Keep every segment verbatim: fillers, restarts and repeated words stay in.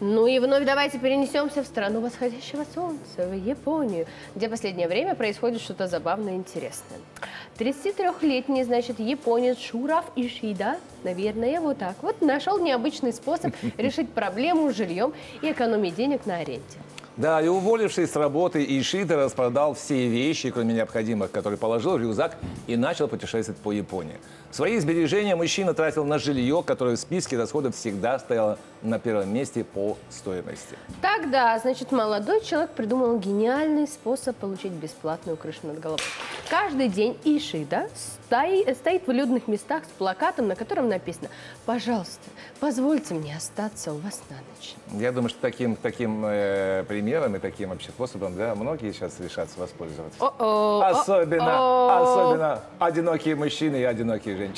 Ну и вновь давайте перенесемся в страну восходящего солнца, в Японию, где в последнее время происходит что-то забавное и интересное. тридцатитрёхлетний, значит, японец Шураф Ишида, наверное, вот так вот, нашел необычный способ решить проблему с жильем и экономить денег на аренде. Да, и уволившись с работы, Ишида распродал все вещи, кроме необходимых, которые положил в рюкзак и начал путешествовать по Японии. Свои сбережения мужчина тратил на жилье, которое в списке расходов всегда стояло на первом месте по стоимости. Тогда, значит, молодой человек придумал гениальный способ получить бесплатную крышу над головой. Каждый день Ишида стоит в людных местах с плакатом, на котором написано: «Пожалуйста, позвольте мне остаться у вас на ночь». Я думаю, что таким, таким э, примером и таким вообще способом, да, многие сейчас решатся воспользоваться. О-о, особенно, о-о. особенно одинокие мужчины и одинокие женщины.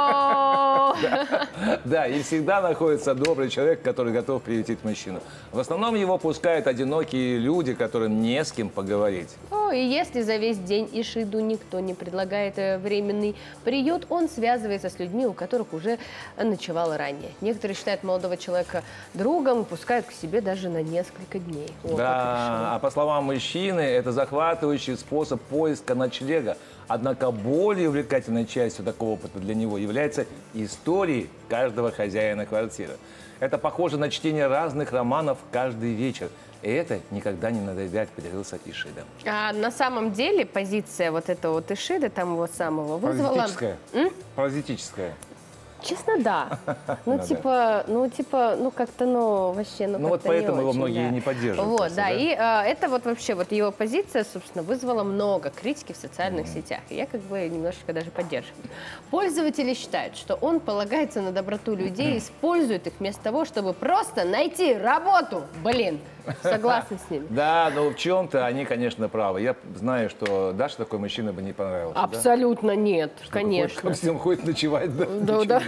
Да. Да, и всегда находится добрый человек, который готов приютить мужчину. В основном его пускают одинокие люди, которым не с кем поговорить. О, и если за весь день Ишиду никто не предлагает временный приют, он связывается с людьми, у которых уже ночевал ранее. Некоторые считают молодого человека другом и пускают к себе даже на несколько дней. О, да, а по словам мужчины, это захватывающий способ поиска ночлега. Однако более увлекательной частью такого опыта для него является история каждого хозяина квартиры. Это похоже на чтение разных романов каждый вечер. И это никогда не надоедает, поделился Ишида. А на самом деле позиция вот этого вот Ишиды, там его самого, вызвала... Паразитическая. М? Паразитическая. Честно, да. Ну, типа, ну, типа, ну, как-то, ну, вообще, ну, Ну, вот поэтому его многие не поддерживают. Вот, просто, да, да, и а, это вот вообще, вот его позиция, собственно, вызвала много критики в социальных mm-hmm. сетях. И я как бы немножечко даже поддерживаю. Пользователи считают, что он полагается на доброту людей, использует их вместо того, чтобы просто найти работу. Блин, согласна с ними. Да, но в чем-то они, конечно, правы. Я знаю, что Даше такой мужчина бы не понравился. Абсолютно нет, конечно. Ко всем ходит ночевать, да? Да, да.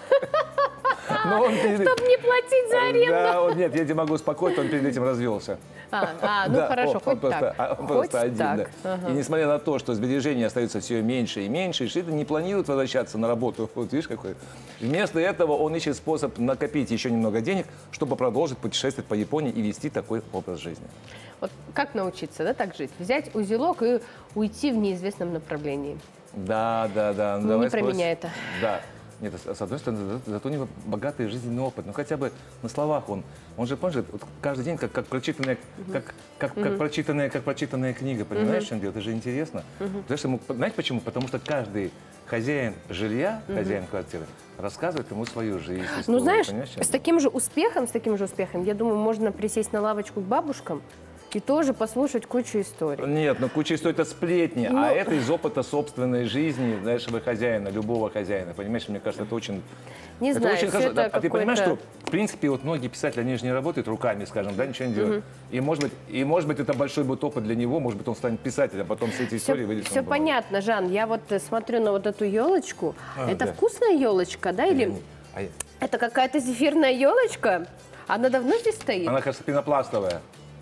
Чтобы не платить за аренду. Да, он, нет, я тебе могу успокоить, он перед этим развелся. А, а ну да, хорошо, он, хоть он просто, так. Он хоть просто один, так. Да. Ага. И несмотря на то, что сбережения остаются все меньше и меньше, Ишида не планирует возвращаться на работу. Вот видишь, какой. Вместо этого он ищет способ накопить еще немного денег, чтобы продолжить путешествовать по Японии и вести такой образ жизни. Вот как научиться, да, так жить? Взять узелок и уйти в неизвестном направлении. Да, да, да. Не Давай про спрос... меня это. Да. Нет, с одной стороны, зато у него богатый жизненный опыт. Ну, хотя бы на словах он. Он же, помнишь, вот каждый день как, как, прочитанная, uh-huh. как, как, uh-huh. как, прочитанная, как прочитанная книга. Понимаешь, uh-huh. в чем дело? Это же интересно. Uh-huh. Знаешь, ему, знаешь почему? Потому что каждый хозяин жилья, uh-huh. хозяин квартиры, рассказывает ему свою жизнь. Историю, ну, знаешь, понимаешь, с таким же успехом, с таким же успехом, я думаю, можно присесть на лавочку к бабушкам и тоже послушать кучу историй. Нет, ну куча историй — это сплетни, ну... а это из опыта собственной жизни нашего хозяина, любого хозяина. Понимаешь, мне кажется, это очень... Не это знаю, очень хорошо. это А ты понимаешь, что, в принципе, вот многие писатели, они же не работают руками, скажем, да, ничего не делают. Угу. И, может быть, и, может быть, это большой будет опыт для него, может быть, он станет писателем, а потом все эти истории все, выйдет. Все понятно, Жан, я вот смотрю на вот эту елочку. А, это да. вкусная елочка, да, или... А я... Это какая-то зефирная елочка? Она давно здесь стоит? Она, кажется, пенопластовая.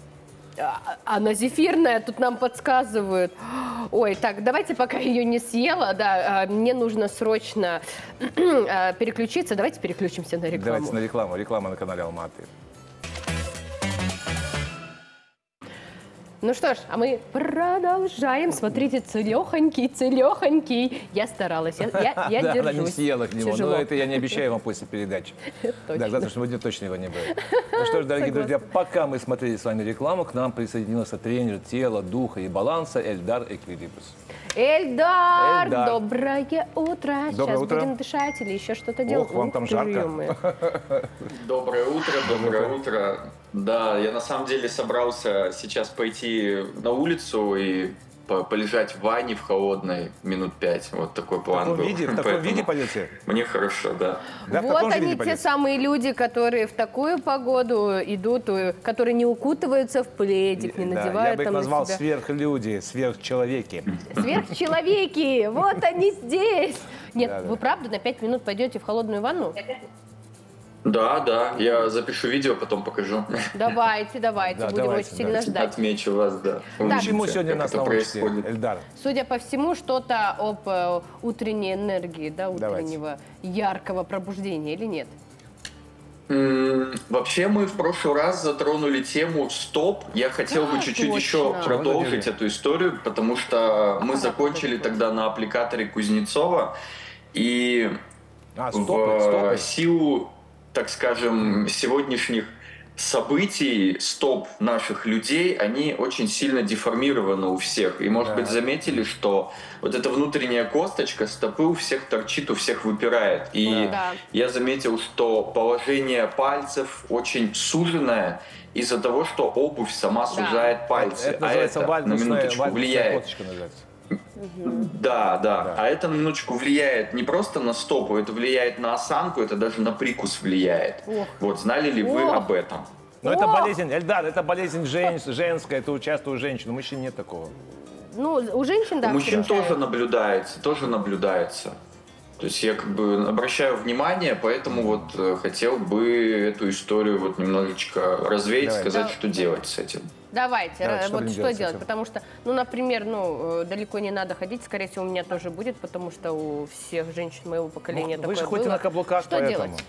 Она зефирная, тут нам подсказывают. Ой, так, давайте, пока ее не съела, да, мне нужно срочно переключиться. Давайте переключимся на рекламу. Давайте на рекламу. Реклама на канале Алматы. Ну что ж, а мы продолжаем. Смотрите, целехонький, целехонький. Я старалась, я, я, я да, держусь. Она не съела к нему, но это я не обещаю вам после передачи. Да, завтрашнего дня точно его не будет. Ну что ж, дорогие друзья, пока мы смотрели с вами рекламу, к нам присоединился тренер тела, духа и баланса Эльдар Эквилибрус. Эльдар, Эльдар, доброе утро. Доброе Сейчас утро. будем дышать или еще что-то делать? Ох, вам там жарко. Доброе утро, доброе утро. Да, я на самом деле собрался сейчас пойти на улицу и полежать в ванне в холодной минут пять. Вот такой план был. В таком был. виде, в таком виде пойдете? Мне хорошо, да. да вот они, те самые люди, которые в такую погоду идут, которые не укутываются в пледик, не надевают да, я бы их там назвал себя... сверхлюди, сверхчеловеки. Сверхчеловеки! Вот они здесь! Нет, да, вы да. правда на пять минут пойдете в холодную ванну? Да, да, я запишу видео, потом покажу. Давайте, давайте, да, будем давайте, очень сильно давайте. ждать. Отмечу вас, да. Почему сегодня нас научите, Эльдар? Судя по всему, что-то об э, утренней энергии, да, утреннего давайте. яркого пробуждения или нет? М, Вообще мы в прошлый раз затронули тему «Стоп». Я хотел бы А, чуть-чуть еще точно. продолжить эту историю, потому что мы Ага, закончили подожди. тогда на аппликаторе Кузнецова. И А, в стопы, стопы. силу, так скажем, сегодняшних событий, стоп наших людей, они очень сильно деформированы у всех. И, может Да. быть, заметили, что вот эта внутренняя косточка стопы у всех торчит, у всех выпирает. И Да. я заметил, что положение пальцев очень суженное из-за того, что обувь сама сужает пальцы. Это а называется это на вальдусная, минуточку вальдусная влияет. косточка называется. Да, да, Да. А это на минуточку влияет не просто на стопу, это влияет на осанку, это даже на прикус влияет. Ох. Вот знали ли вы Ох. об этом? Но это О! болезнь, Эльдар, это болезнь жен- женская, это участвует у женщин, у мужчин нет такого. Ну, у женщин, да, У мужчин встречают. тоже наблюдается, тоже наблюдается. То есть я как бы обращаю внимание, поэтому вот э, хотел бы эту историю вот немножечко развеять, Давай. сказать, Да. что делать с этим. Давайте, Давайте, ра- что вот будем что делать делать, с этим? потому что, ну, например, ну, э, далеко не надо ходить, скорее всего, у меня тоже будет, потому что у всех женщин моего поколения Ну, такое вы же было. ходите на каблуках, Что поэтому. делать?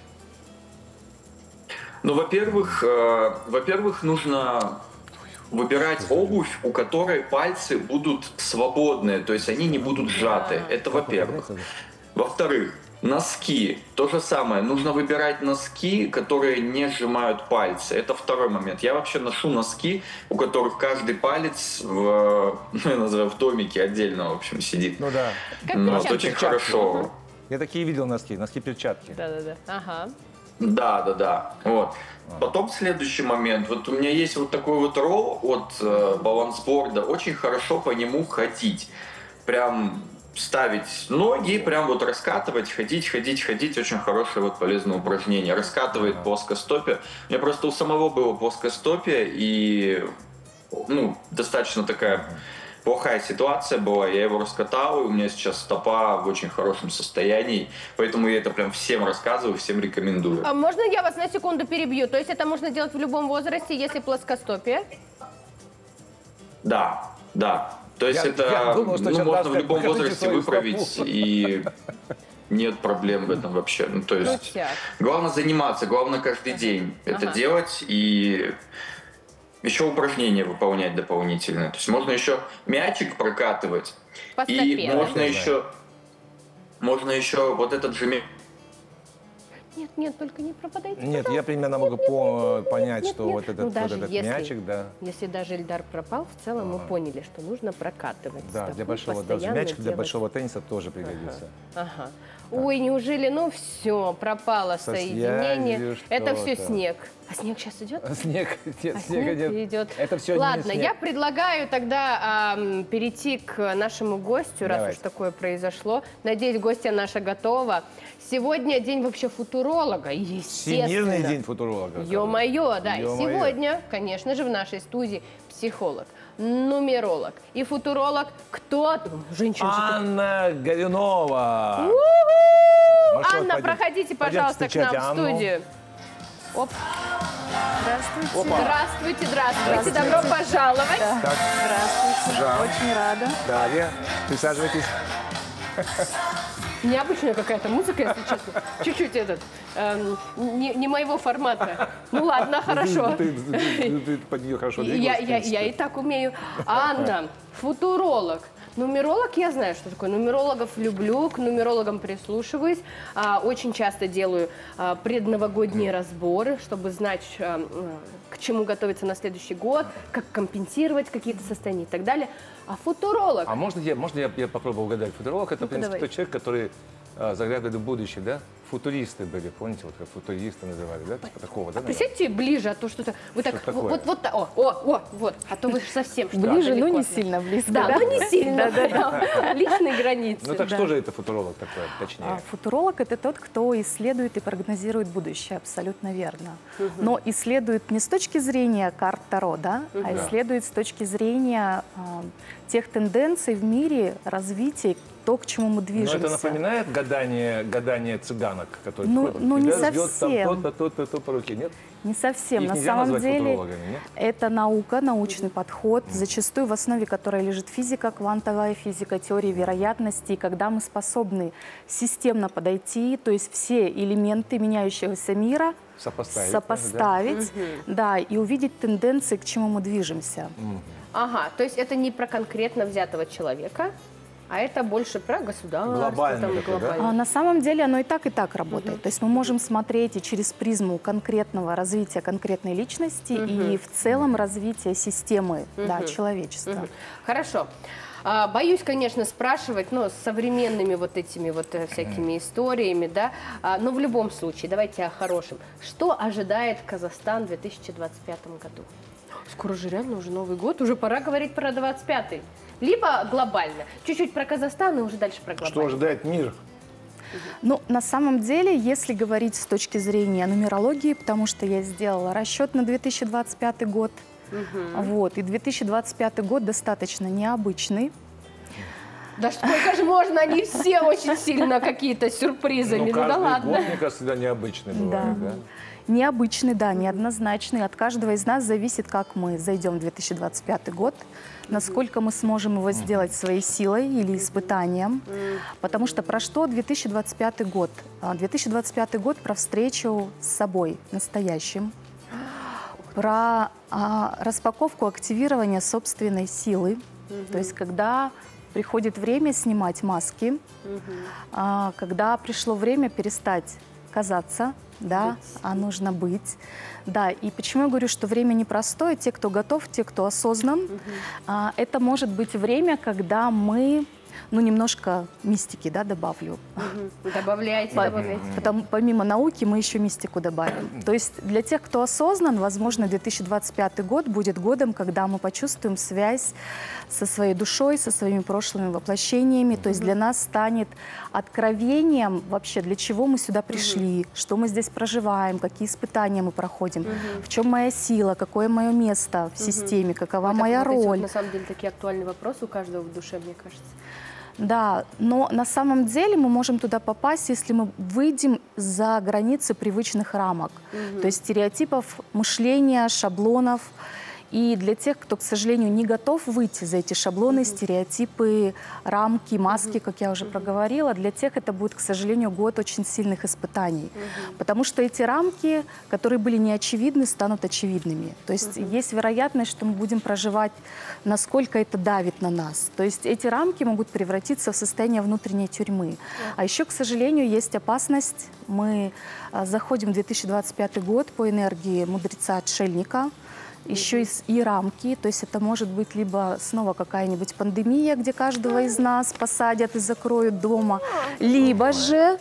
Ну, во-первых, э, во-первых, нужно выбирать обувь, у которой пальцы будут свободные, то есть они не будут сжаты. Это во-первых. Во-вторых, носки. То же самое. Нужно выбирать носки, которые не сжимают пальцы. Это второй момент. Я вообще ношу носки, у которых каждый палец в, ну, я называю, в домике отдельно, в общем, сидит. Ну да. Как Ну, вот перчатки. очень Перчатки. хорошо. Я такие видел носки, носки-перчатки. Да-да-да. Ага. Да, да, да. Вот. Потом следующий момент. Вот у меня есть вот такой вот ролл от э, балансборда. Очень хорошо по нему ходить. Прям ставить ноги, прям вот раскатывать, ходить, ходить, ходить. Очень хорошее вот полезное упражнение. Раскатывает плоскостопие. У меня просто у самого было плоскостопие, и ну, достаточно такая плохая ситуация была, я его раскатал, и у меня сейчас стопа в очень хорошем состоянии, поэтому я это прям всем рассказываю, всем рекомендую. А можно я вас на секунду перебью? То есть это можно делать в любом возрасте, если плоскостопие? Да, да. То есть Я- это я думал, что ну, сейчас можно Даша в любом покажите возрасте свою выправить, стопу. и нет проблем в этом вообще. Ну, то есть Крутяк. главное заниматься, главное каждый день это Ага. делать, и еще упражнения выполнять дополнительные. То есть можно еще мячик прокатывать, По и стопе, да? можно Да. еще, можно еще вот этот же мяч. Нет, нет, только не пропадайте. Нет, я примерно могу по- понять, нет, что нет. вот этот, Ну, вот даже этот если- мячик, да. Если даже Эльдар пропал, в целом мы поняли, что нужно прокатывать Да, стопу, для большого, даже постоянно мячик для делать. большого тенниса тоже пригодится. Ага. Ой, неужели, ну все, пропало Со соединение. связью Это все что-то. снег. А снег сейчас идет? А снег, нет, А снега снег нет. идет. Это все Ладно, не снег. я предлагаю тогда ам, перейти к нашему гостю, раз Давайте. уж такое произошло. Надеюсь, гостья наша готова. Сегодня день вообще футуролога, естественно. Всемирный день футуролога. Ё-моё, да. И Ё-моё. сегодня, конечно же, в нашей студии психолог, нумеролог и футуролог. Кто? Женщина. Анна Горюнова. У-ху! Ну что, Анна, пойдем- проходите, пойдемте пожалуйста, к нам встречать в Анну. студию. Оп. Здравствуйте. Опа. Здравствуйте, здравствуйте, добро пожаловать. Так, Здравствуйте. Жан. Очень рада. Дарья, присаживайтесь. Необычная какая-то музыка, если честно. Чуть-чуть этот, эм, не, не моего формата. Ну ладно, хорошо. Ты, ты- ты- ты под нее хорошо Я, двигалась, в я, принципе. я и так умею. Анна, футуролог. Нумеролог, я знаю, что такое. Нумерологов люблю, к нумерологам прислушиваюсь. А, очень часто делаю а, предновогодние разборы, чтобы знать, а, м, к чему готовиться на следующий год, как компенсировать какие-то состояния и так далее. А футуролог? А можно я, можно я, я попробую угадать? Футуролог — это, в принципе, давай. тот человек, который а, заглядывает в будущее, да? Футуристы были, помните, вот как футуристы называли, да? Типа такого, да? наверное? Присядьте ближе, а то что-то... Вы так, Что такое? вот, вот, о, о, о, вот, а то вы же совсем что Ближе, но далеко не от нас. сильно близко. Да, но не сильно. прям. Личные границы. Ну так да. что же это футуролог такой, точнее? А Футуролог – это тот, кто исследует и прогнозирует будущее, абсолютно верно. Но исследует не с точки зрения карт Таро, да, а Да. исследует с точки зрения а, тех тенденций в мире, развития, то, к чему мы движемся. Но это напоминает гадание, гадание цыганок, которые Ну, ходят, ну не тебя ждет совсем. там то-то, то-то, то по руке, нет? Не совсем. Их На нельзя самом назвать деле футурологами, нет? это наука, научный подход, зачастую в основе которой лежит физика, квантовая физика, теория вероятности. И когда мы способны системно подойти, то есть все элементы меняющегося мира Сопоставить. сопоставить, да, и увидеть тенденции, к чему мы движемся. Ага, то есть это не про конкретно взятого человека, а это больше про государство. Глобально там, такое, да? глобально. А на самом деле оно и так, и так работает. То есть мы можем смотреть и через призму конкретного развития конкретной личности, и в целом развития системы, да, человечества. Мгм. Хорошо. А, Боюсь, конечно, спрашивать, но с современными вот этими вот э, всякими историями, да, А, но в любом случае, давайте о хорошем. Что ожидает Казахстан в две тысячи двадцать пятом году? Скоро же реально уже Новый год, уже пора говорить про двадцать пятый. Либо глобально. Чуть-чуть про Казахстан и уже дальше про глобально. Что ожидает мир? Ну, на самом деле, если говорить с точки зрения нумерологии, потому что я сделала расчет на две тысячи двадцать пятый год, вот, и две тысячи двадцать пятый год достаточно необычный. Да сколько же можно, они все очень сильно какие-то сюрпризами, ну, каждый да ладно. год, мне кажется, всегда необычный бывает, да? Необычный, да, неоднозначный. От каждого из нас зависит, как мы зайдем в две тысячи двадцать пятый год, насколько мы сможем его сделать своей силой или испытанием. Потому что про что две тысячи двадцать пятый год? две тысячи двадцать пятый год про встречу с собой настоящим, про а, распаковку активирования собственной силы. То есть когда приходит время снимать маски, а, когда пришло время перестать казаться, да, быть. А нужно быть. Да, и почему я говорю, что время непростое, те, кто готов, те, кто осознан, угу. а, это может быть время, когда мы, ну, немножко мистики, да, добавлю. Угу. Добавляйте, По, добавляйте. Потому, помимо науки мы еще мистику добавим. То есть для тех, кто осознан, возможно, две тысячи двадцать пятый год будет годом, когда мы почувствуем связь со своей душой, со своими прошлыми воплощениями. То есть для нас станет откровением вообще, для чего мы сюда пришли, угу. что мы здесь проживаем, какие испытания мы проходим, угу. в чем моя сила, какое мое место в угу. системе, какова вот моя роль. Вот, на самом деле такие актуальные вопросы у каждого в душе, мне кажется. Да, но на самом деле мы можем туда попасть, если мы выйдем за границы привычных рамок, угу. то есть стереотипов мышления, шаблонов. И для тех, кто, к сожалению, не готов выйти за эти шаблоны, mm-hmm. стереотипы, рамки, маски, mm-hmm. как я уже mm-hmm. проговорила, для тех это будет, к сожалению, год очень сильных испытаний. Mm-hmm. Потому что эти рамки, которые были неочевидны, станут очевидными. То есть mm-hmm. есть вероятность, что мы будем проживать, насколько это давит на нас. То есть эти рамки могут превратиться в состояние внутренней тюрьмы. Mm-hmm. А еще, к сожалению, есть опасность. Мы а, заходим в две тысячи двадцать пятый год по энергии мудреца-отшельника. Еще и, и рамки, то есть это может быть либо снова какая-нибудь пандемия, где каждого из нас посадят и закроют дома, либо же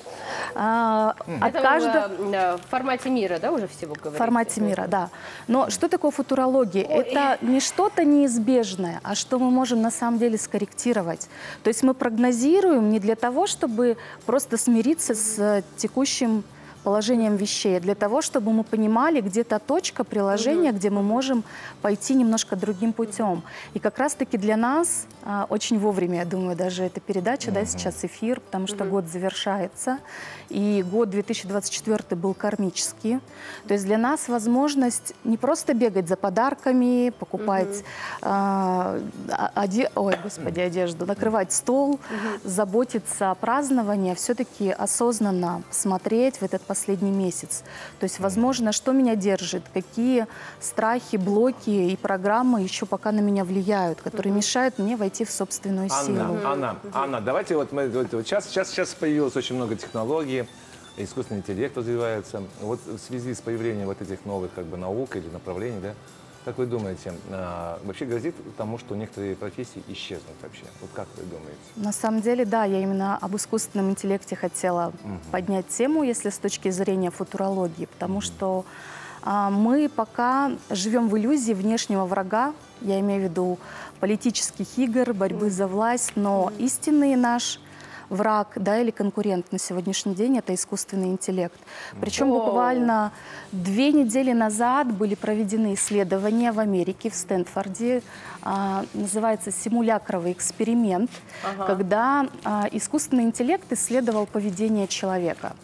а, от каждого... В формате мира, да, уже всего говорите? В формате мира, да. Но что такое футурология? Ой. Это не что-то неизбежное, а что мы можем на самом деле скорректировать. То есть мы прогнозируем не для того, чтобы просто смириться с текущим положением вещей, для того, чтобы мы понимали, где та точка приложения, угу. где мы можем пойти немножко другим путем. И как раз-таки для нас а, очень вовремя, я думаю, даже эта передача, угу. да, сейчас эфир, потому что угу. год завершается, и год две тысячи двадцать четвёртый был кармический. То есть для нас возможность не просто бегать за подарками, покупать, угу. а, оде... Ой, господи, одежду, накрывать стол, угу. заботиться о праздновании, а все-таки осознанно смотреть в этот последний месяц. То есть, возможно, что меня держит, какие страхи, блоки и программы еще пока на меня влияют, которые mm-hmm. мешают мне войти в собственную Анна, силу. Mm-hmm. Анна, mm-hmm. Анна, давайте вот мы вот, вот сейчас, сейчас, сейчас появилось очень много технологий, искусственный интеллект развивается. Вот в связи с появлением вот этих новых как бы наук или направлений, да, как вы думаете, а, вообще грозит тому, что некоторые профессии исчезнут вообще? Вот как вы думаете? На самом деле, да, я именно об искусственном интеллекте хотела угу. поднять тему, если с точки зрения футурологии, потому угу. что а, мы пока живем в иллюзии внешнего врага, я имею в виду политических игр, борьбы угу. за власть, но угу. истинный наш враг, да, или конкурент на сегодняшний день – это искусственный интеллект. Причем буквально две недели назад были проведены исследования в Америке, в Стэнфорде. А, называется симулякровый эксперимент, ага. когда а, искусственный интеллект исследовал поведение человека.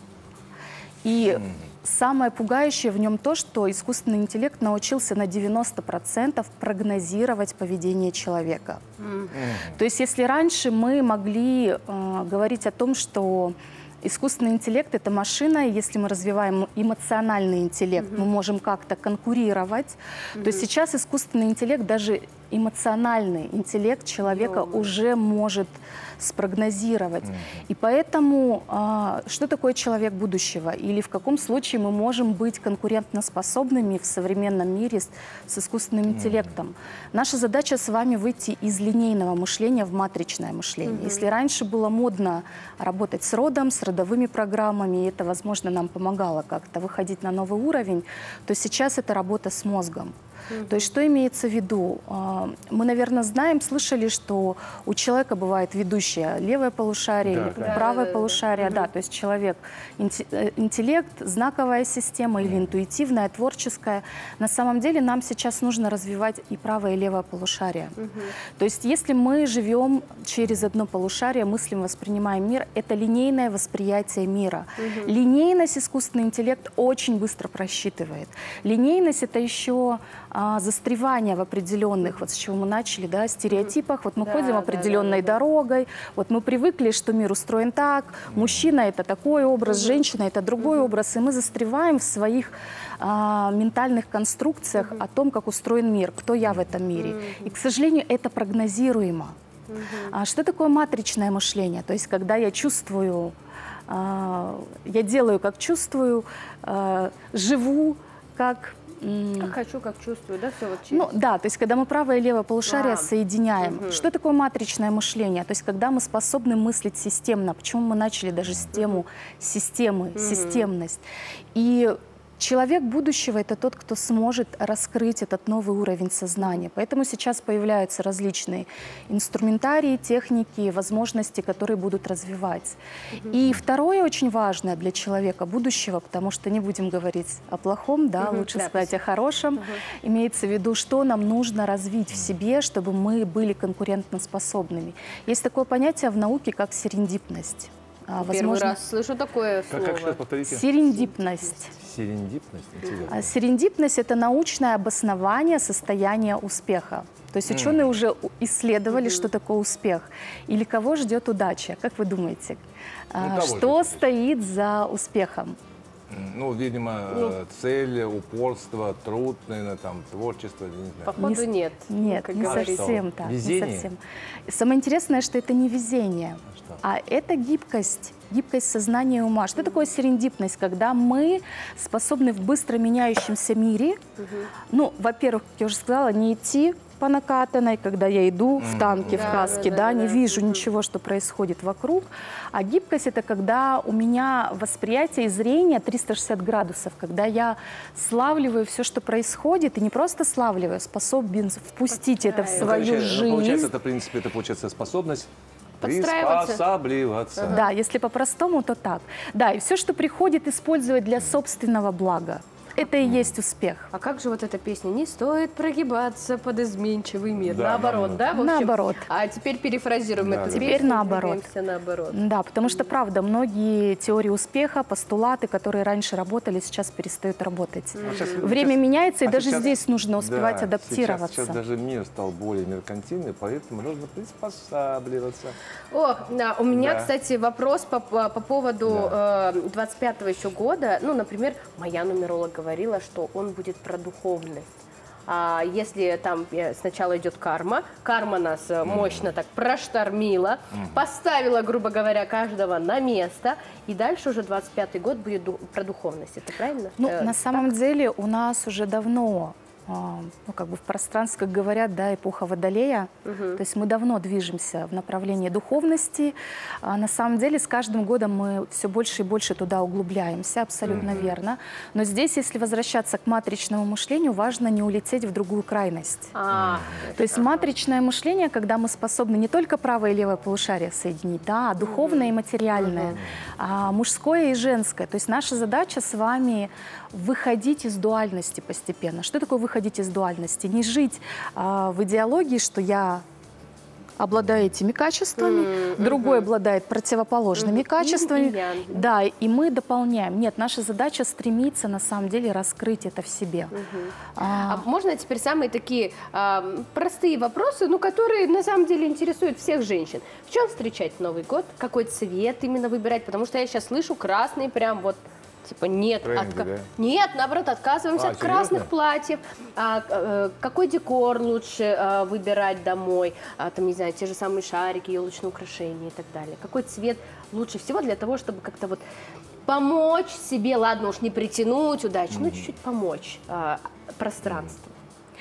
И mm. самое пугающее в нем то, что искусственный интеллект научился на девяносто процентов прогнозировать поведение человека. Mm. То есть если раньше мы могли э, говорить о том, что искусственный интеллект – это машина, и если мы развиваем эмоциональный интеллект, mm-hmm. мы можем как-то конкурировать, mm-hmm. то сейчас искусственный интеллект, даже эмоциональный интеллект человека mm-hmm. уже может спрогнозировать. Mm-hmm. И поэтому а, что такое человек будущего? Или в каком случае мы можем быть конкурентоспособными в современном мире с, с искусственным mm-hmm. интеллектом? Наша задача с вами выйти из линейного мышления в матричное мышление. Mm-hmm. Если раньше было модно работать с родом, с родовыми программами, и это, возможно, нам помогало как-то выходить на новый уровень, то сейчас это работа с мозгом. Mm-hmm. То есть что имеется в виду? Мы, наверное, знаем, слышали, что у человека бывает ведущее левое полушарие да, или да. правое да, полушарие. Да, да. Да, то есть человек, интеллект, знаковая система или интуитивная, творческая. На самом деле нам сейчас нужно развивать и правое, и левое полушарие. Mm-hmm. То есть если мы живем через одно полушарие, мыслим, воспринимаем мир, это линейное восприятие мира. Mm-hmm. Линейность искусственный интеллект очень быстро просчитывает. Линейность – это еще а, застревание в определенных, вот с чего мы начали, да, стереотипах. Вот мы да, ходим определенной да, да, да. дорогой, вот мы привыкли, что мир устроен так, мужчина – это такой образ, mm-hmm. женщина – это другой mm-hmm. образ, и мы застреваем в своих а, ментальных конструкциях mm-hmm. о том, как устроен мир, кто я в этом мире. Mm-hmm. И, к сожалению, это прогнозируемо. Mm-hmm. а, что такое матричное мышление? То есть, когда я чувствую, а, я делаю, как чувствую, а, живу, как… Как хочу, как чувствую, да, все вот через... Ну, да, то есть когда мы правое и левое полушарие а, соединяем. Угу. Что такое матричное мышление? То есть когда мы способны мыслить системно. Почему мы начали даже с тему системы, угу. системность. И человек будущего – это тот, кто сможет раскрыть этот новый уровень сознания. Поэтому сейчас появляются различные инструментарии, техники, возможности, которые будут развивать. Mm-hmm. И второе очень важное для человека будущего, потому что не будем говорить о плохом, да, mm-hmm. лучше да, сказать о хорошем, mm-hmm. имеется в виду, что нам нужно развить в себе, чтобы мы были конкурентоспособными. Есть такое понятие в науке, как серендипность. Возможно, первый раз слышу такое слово. Как, как повторите? Серендипность. Серендипность? Интересно. Серендипность – это научное обоснование состояния успеха. То есть ученые mm. уже исследовали, mm-hmm. что такое успех. Или кого ждет удача. Как вы думаете, ну, что стоит за успехом? Ну, видимо, ну, цель, упорство, труд, наверное, там, творчество. Не знаю. Походу, нет. Нет, как не говорится. совсем так. Везение? Не совсем. Самое интересное, что это не везение, а, а это гибкость. Гибкость сознания и ума. Что mm-hmm. такое серендипность? Когда мы способны в быстро меняющемся мире, mm-hmm. ну, во-первых, как я уже сказала, не идти по накатанной, когда я иду в танке, да, в каске, да, да, да, не да, вижу да. ничего, что происходит вокруг. А гибкость – это когда у меня восприятие и зрение триста шестьдесят градусов, когда я славливаю все, что происходит, и не просто славливаю, способен впустить это в свою ну, жизнь. Получается, это, в принципе, это получается способность приспосабливаться. Ага. Да, если по-простому, то так. Да, и все, что приходит, использовать для собственного блага. Это и есть успех. А как же вот эта песня? Не стоит прогибаться под изменчивый мир. Да, наоборот, да? да? Наоборот. А теперь перефразируем да, эту да. песню. Теперь наоборот. наоборот. Да, потому что, правда, многие теории успеха, постулаты, которые раньше работали, сейчас перестают работать. А сейчас, Время сейчас, меняется, и а даже сейчас, здесь нужно успевать да, адаптироваться. Сейчас, сейчас даже мир стал более меркантильный, поэтому нужно приспосабливаться. О, да, у меня, да. кстати, вопрос по, по поводу да. э, двадцать пятого еще года. Ну, например, моя нумеролог говорила, что он будет про духовность. А если там сначала идет карма, карма нас mm-hmm. мощно так проштормила, mm-hmm. поставила, грубо говоря, каждого на место, и дальше уже двадцать пятый год будет ду- про духовность. Это правильно? Ну, э, на самом так? деле у нас уже давно ну, как бы в пространстве, как говорят, да, эпоха Водолея. Угу. То есть мы давно движемся в направлении духовности. А на самом деле с каждым годом мы все больше и больше туда углубляемся, абсолютно угу. верно. Но здесь, если возвращаться к матричному мышлению, важно не улететь в другую крайность. А, То есть матричное мышление, когда мы способны не только правое и левое полушарие соединить, да, а духовное угу. и материальное, угу. а мужское и женское. То есть наша задача с вами выходить из дуальности постепенно. Что такое выходить из дуальности? Не жить а, в идеологии, что я обладаю этими качествами, mm-hmm. другой обладает противоположными mm-hmm. качествами. Mm-hmm. Да, и мы дополняем. Нет, наша задача стремиться на самом деле раскрыть это в себе. Mm-hmm. а, а можно теперь самые такие а, простые вопросы, ну, которые на самом деле интересуют всех женщин. В чем встречать Новый год? Какой цвет именно выбирать? Потому что я сейчас слышу красный прям вот. Типа нет, Тренди, отка... да? нет, наоборот, отказываемся а, от красных серьезно? платьев. А, а, какой декор лучше а, выбирать домой? А, там, не знаю, те же самые шарики, елочные украшения и так далее. Какой цвет лучше всего для того, чтобы как-то вот помочь себе, ладно уж не притянуть удачу, mm-hmm. но чуть-чуть помочь а, пространству?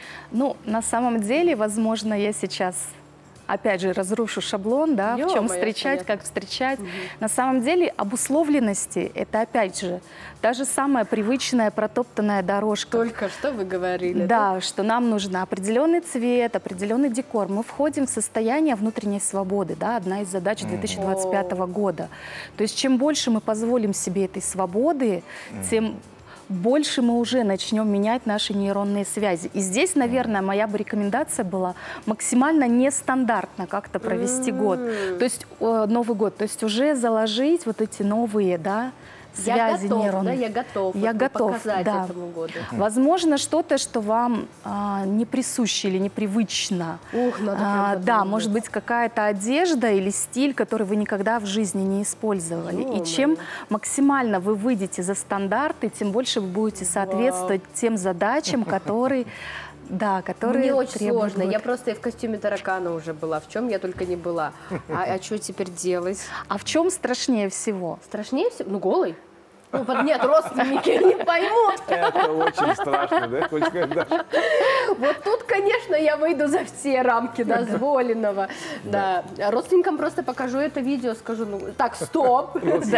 Ну, на самом деле, возможно, я сейчас... опять же, разрушу шаблон, да, в чем встречать, как встречать. Угу. На самом деле, обусловленности – это, опять же, та же самая привычная протоптанная дорожка. Только что вы говорили. Да, да? что нам нужен определенный цвет, определенный декор. Мы входим в состояние внутренней свободы, да, одна из задач две тысячи двадцать пятого года. То есть, чем больше мы позволим себе этой свободы, тем... больше мы уже начнем менять наши нейронные связи. И здесь, наверное, моя бы рекомендация была максимально нестандартно как-то провести mm-hmm. год. То есть э, Новый год. То есть уже заложить вот эти новые, да, связи я готов, нейронные. Да, я готов, я вот, готов показать да. этому году. Возможно, что-то, что вам а, не присуще или непривычно. Ух, надо а, да, может быть, какая-то одежда или стиль, который вы никогда в жизни не использовали. О, и чем моя. максимально вы выйдете за стандарты, тем больше вы будете соответствовать Вау. тем задачам, которые... Да, которые Мне очень требуют... сложно. Я просто и в костюме таракана уже была. В чем я только не была. А, а что теперь делать? А в чем страшнее всего? Страшнее всего? Ну, голый. Ну, нет, родственники не поймут. Это очень страшно, да? Хочешь сказать, да? Вот тут, конечно, я выйду за все рамки дозволенного. Да. Родственникам просто покажу это видео, скажу, ну, так, стоп,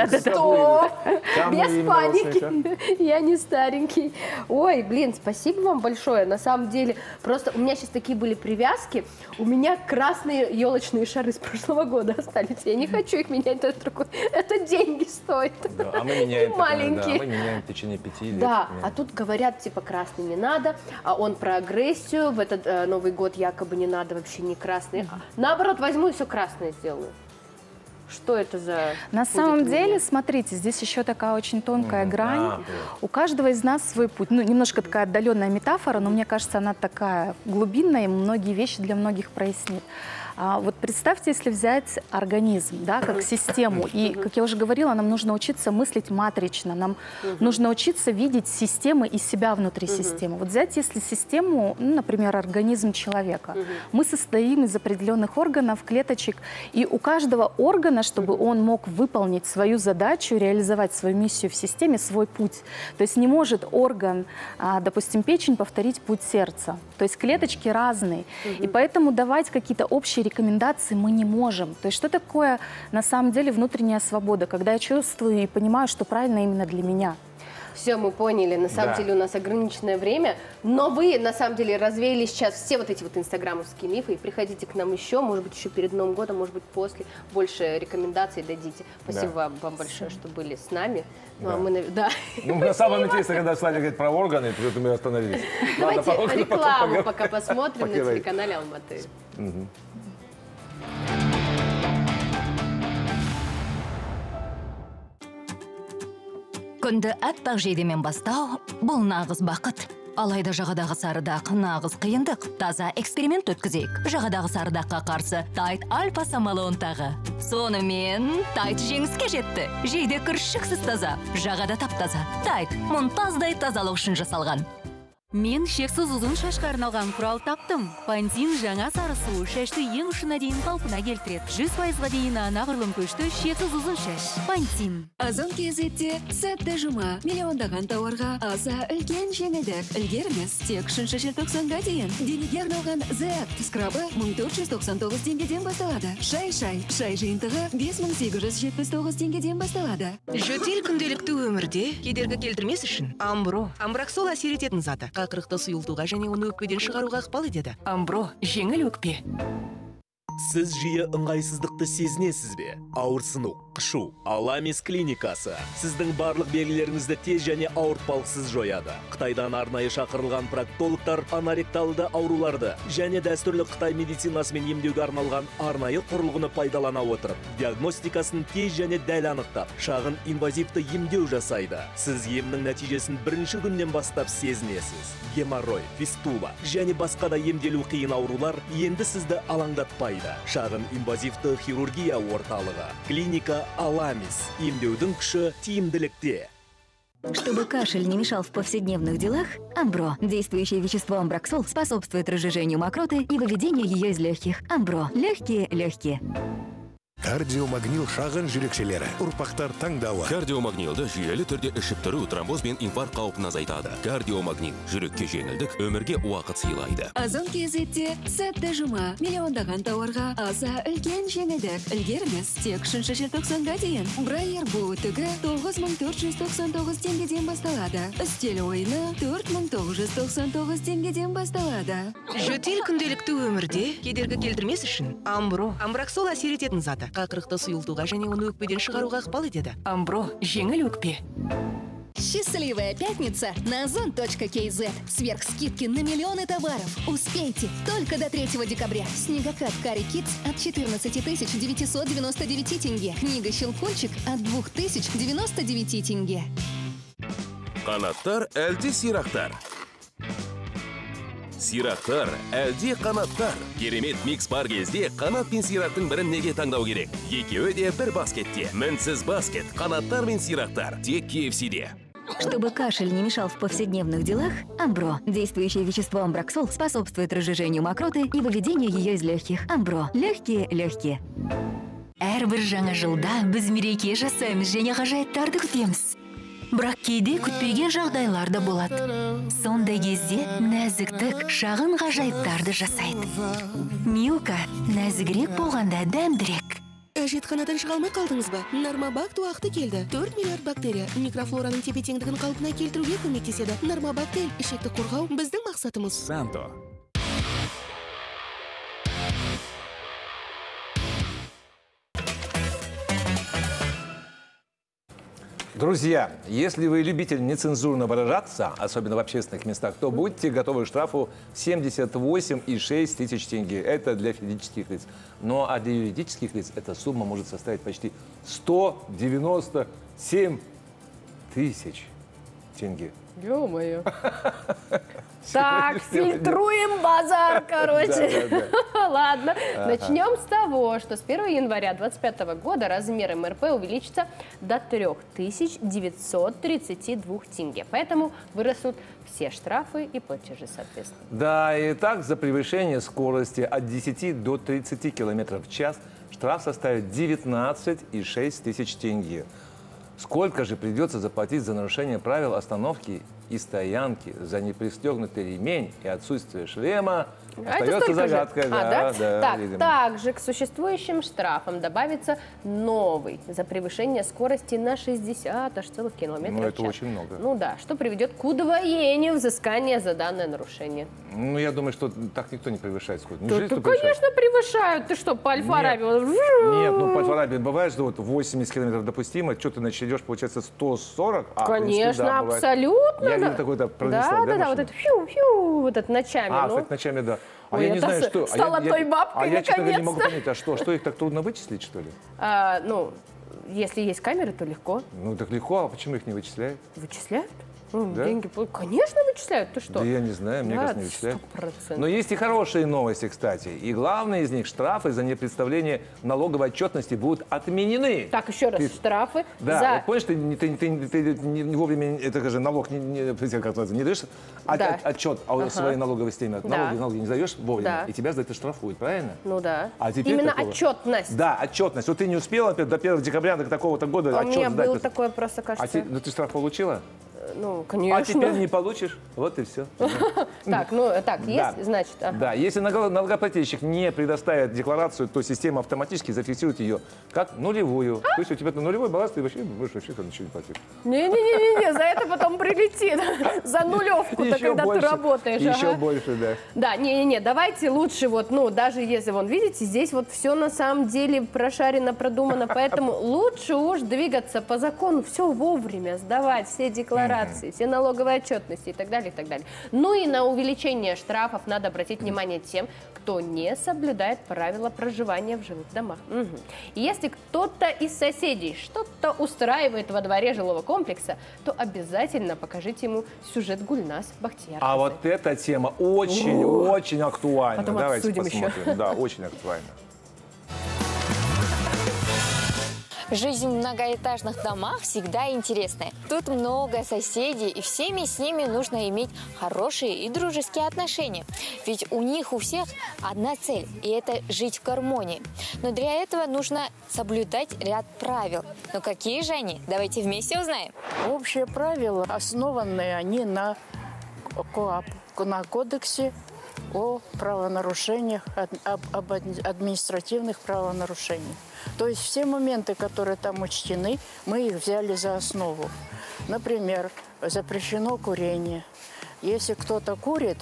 стоп, без паники, я не старенький. Ой, блин, спасибо вам большое, на самом деле, просто у меня сейчас такие были привязки, у меня красные елочные шары с прошлого года остались, я не хочу их менять, это деньги стоит. Да, а мы меняем маленький. Да, мы меняем в течение пяти лет. Да, а тут говорят, типа, красный не надо, а он про агрессию, в этот э, Новый год якобы не надо вообще не красный. Mm-hmm. Наоборот, возьму и все красное сделаю. Что это за... На самом деле, смотрите, здесь еще такая очень тонкая mm-hmm. грань. А, У каждого из нас свой путь. Ну, немножко такая отдаленная метафора, но мне кажется, она такая глубинная, и многие вещи для многих прояснит. А вот представьте, если взять организм, да, как систему, и, как я уже говорила, нам нужно учиться мыслить матрично, нам нужно учиться видеть системы и себя внутри системы. Вот взять, если систему, ну, например, организм человека, мы состоим из определенных органов, клеточек, и у каждого органа, чтобы он мог выполнить свою задачу, реализовать свою миссию в системе, свой путь. То есть не может орган, допустим, печень повторить путь сердца. То есть клеточки разные, и поэтому давать какие-то общие рекомендации мы не можем. То есть что такое на самом деле внутренняя свобода, когда я чувствую и понимаю, что правильно именно для меня. Все, мы поняли, на самом да. деле у нас ограниченное время, но вы на самом деле развеяли сейчас все вот эти вот инстаграмовские мифы, и приходите к нам еще, может быть, еще перед Новым годом, может быть, после, больше рекомендаций дадите. Спасибо да. вам большое, что были с нами. Да. Ну, а мы, да. ну, на самом интересно, когда Славик говорит про органы, то мы остановились. Давайте Ладно, рекламу пока посмотрим на телеканале Алматы. Угу. Күнді әппақ жейдемен бастау – бұл нағыз бақыт. Алайда жағадағы сарыдақ нағыз қиындық. Таза эксперимент өткізейік. Жағадағы сарыдаққа қарсы Тайт Альфа самалы тағы. Сонымен Тайт жеңіске жетті. Жейде кіршіксіз таза, жағада тап-таза. Тайт мұнтаздай тазалық үшін жасалған. Мен шексіз ұзын шашқа арналған құрал таптым. Пантин жаңа сарысу шашты ең ұшына дейін қалпына келтіреді. жүз пайызға дейін анағұрлым көшті шексіз ұзын шаш. Пантин. Озон кезетте сәтті жұма миллиондаған тауарға аса үлкен жеңілдік. Үлгеріңіз тек үшінші желтоқсанға дейін. Денеге арналған The Act скрабы мың төрт жүз тоқсан тоғыз теңгеден басталады. Шай-шай, шай жиынтығы бес мың сегіз жүз жетпіс тоғыз теңгеден басталады. Жөтел күнделікті өмірде кедергі келтірмес үшін Амбро. Амбраксол әсер ететін заты. Қақырықты сұйылтуға және оны өкпеден шығаруға ықпал етеді. Амбро, жеңіл өкпе. Сіз жиі ыңғайсыздықты сезінесіз бе? Ауырсыну, қышу, Аламис клиникасы. Сіздің барлық белгілеріңізді тез және ауыртпалықсыз жояды. Қытайдан арнайы шақырылған проктологтар аноректалды ауруларды және дәстүрлі Қытай медицинасымен емдеуге арналған арнайы құрылғыны пайдалана отырып, диагностикасын тез және дәл анықтап, шағын инвазивті емдеу жасайды. Сіз емнің нәтижесін бірінші күннен бастап сезінесіз. Геморрой, фистула және басқа да емделу қиын аурулар енді сізді алаңдатпайды. Шағын инвазивті хирургия орталығы. Клиника Аламис. Емдеудің күші тиімділікте. Чтобы кашель не мешал в повседневных делах, Амбро. Действующее вещество амбраксол способствует разжижению мокроты и выведению ее из легких. Амбро. Легкие-легкие. Кардиомагнил шағын жүрекшелері. Ұрпақтар таңдауы. Кардиомагнилді жүйелі түрде ішіп тұру тромбоз бен инфаркт қаупін азайтады. Кардиомагнил жүрекке жеңілдік, өмірге уақыт сыйлайды. Озон кезетте сәтті жұма миллиондаған тауарға аса үлкен жеңілдік. Үлгеріңіз тек үшінші желтоқсанға дейін. Брайер бұл түгі тоғыз мың төрт жүз тоқсан тоғыз теңгеден басталады. Үстел ойыны төрт мың тоғыз жүз тоқсан тоғыз теңгеден басталады. Жөтел күнделікті өмірде кедергі келтірмес үшін Амбро. Амбраксол әсер ететін заты. Қақырықты сұйылтуға және оны өкпеден шығаруға ықпал етеді. Амбро, жеңіл өкпе. Счастливая пятница на озон точка кей зет. Сверхскидки на миллионы товаров. Успейте! Только до третьего декабря. Снегокат Кари Кидс от четырнадцати тысяч девятисот девяноста девяти тенге. Книга Щелкунчик от двух тысяч девяноста девяти тенге. Қанаттар әлде сирақтар? Сирақтар әлде қанаттар? Керемет микс бар кезде қанат пен сирақтың бірін неге таңдау керек? Екеуі де бір баскетте. Мінсіз баскет, қанаттар мен сирақтар. Тек кей эф си-де. Чтобы кашель не мешал в повседневных делах, Амбро. Действующее вещество амбраксол способствует разжижению мокроты и выведению ее из легких. Амбро. Легкие-легкие. Әрбір жаңа жылда біз мереке жасаймыз және ғажайыптарды күтеміз. Бірақ кейде күтпеген жағдайлар да болады. Сондай кезде нәзіктік шағын ғажайыптарды жасайды. Милка нәзігірек болғанда дәмдірек. Әжетханадан шыға алмай қалдыңыз ба? Нормабакт уақыты келді. төрт миллиард бактерия микрофлораның тепе-теңдігін қалпына келтіруге көмектеседі. Нормабактель ішекті қорғау біздің мақсатымыз. Санто. Друзья, если вы любитель нецензурно выражаться, особенно в общественных местах, то будьте готовы к штрафу семьдесят восемь и шесть тысяч тенге. Это для физических лиц. Ну а для юридических лиц эта сумма может составить почти сто девяносто семь тысяч тенге. Ё-моё. Так, фильтруем базар, короче. Ладно, начнем с того, что с первого января две тысячи двадцать пятого года размер эм эр пэ увеличится до трёх тысяч девятисот тридцати двух тенге. Поэтому вырастут все штрафы и платежи, соответственно. Да, и так за превышение скорости от десяти до тридцати километров в час штраф составит девятнадцать и шесть тысяч тенге. Сколько же придется заплатить за нарушение правил остановки и стоянки, за непристегнутый ремень и отсутствие шлема, остается загадкой. А, да, да? Да, так, видимо. также к существующим штрафам добавится новый за превышение скорости на шестьдесят аж целых километров Ну, в это час. очень много. Ну да, что приведет к удвоению взыскания за данное нарушение. Ну, я думаю, что так никто не превышает скорость. Да, да, конечно, превышают. Ты что, по Альфа-Раби? Нет, ну по Альфа-Раби бывает, что вот восемьдесят километров допустимо, что ты значит идешь, получается, сто сорок. А, конечно, принципе, да, абсолютно. Я видел такой-то пронесло, да, да, да, вот это фью-фью, вот это ночами. А, ну. кстати, ночами, да. А Ой, я не знаю, что... стала а я, той я, бабкой, А я, честно говоря, не могу наконец-то. понять, а что, что их так трудно вычислить, что ли? А, ну, если есть камеры, то легко. Ну, так легко, а почему их не вычисляют? Вычисляют? Ну, Да? деньги, конечно, вычисляют. Ты что? Да я не знаю, мне Да, кажется, не вычисляют. сто процентов. Но есть и хорошие новости, кстати. И главное из них — штрафы за непредставление налоговой отчетности будут отменены. Так, еще раз, Ты- штрафы Да, за... вот помнишь, ты, не- ты, ты- ты не, не вовремя это же налог не, не, как называется, не даешь от- Да. от- отчет о Ага. своей налоговой системе. Да. Налоги, налоги не даешь вовремя, Да. и тебя за это штрафуют, правильно? Ну да. А теперь Именно такого- отчетность. Да, отчетность. Вот ты не успела например, до первого декабря до такого-то года А у отчет меня сдать. было Вот. такое просто, А кажется. ты, ну, ты штраф получила? Ну, конечно. А теперь не получишь. Вот и все. Так, ну, так, есть, Да. значит... ага. Да, если налог- налогоплательщик не предоставит декларацию, то система автоматически зафиксирует ее как нулевую. То есть у тебя нулевой баланс, ты вообще будешь вообще ничего не платить. Не-не-не, за это потом прилетит. За нулевку-то, Еще когда больше, ты работаешь. Еще ага. больше, да. Да, не-не-не, давайте лучше вот, ну, даже если, вон, видите, здесь вот все на самом деле прошарено, продумано, поэтому лучше уж двигаться по закону, все вовремя, сдавать все декларации, все налоговые отчетности и так далее, и так далее. Ну и на увеличение штрафов надо обратить внимание тем, кто не соблюдает правила проживания в жилых домах. Мгм. И если кто-то из соседей что-то устраивает во дворе жилого комплекса, то обязательно покажите ему сюжет Гульназ Бахтияр. А вот эта тема очень, О. очень актуальна. Потом Давайте обсудим еще. посмотрим. Да, очень актуально. Жизнь в многоэтажных домах всегда интересная. Тут много соседей, и всеми с ними нужно иметь хорошие и дружеские отношения. Ведь у них у всех одна цель, и это жить в гармонии. Но для этого нужно соблюдать ряд правил. Но какие же они? Давайте вместе узнаем. Общие правила, основанные они на КоАП, на кодексе о правонарушениях, об, об административных правонарушениях. То есть все моменты, которые там учтены, мы их взяли за основу. Например, запрещено курение. Если кто-то курит,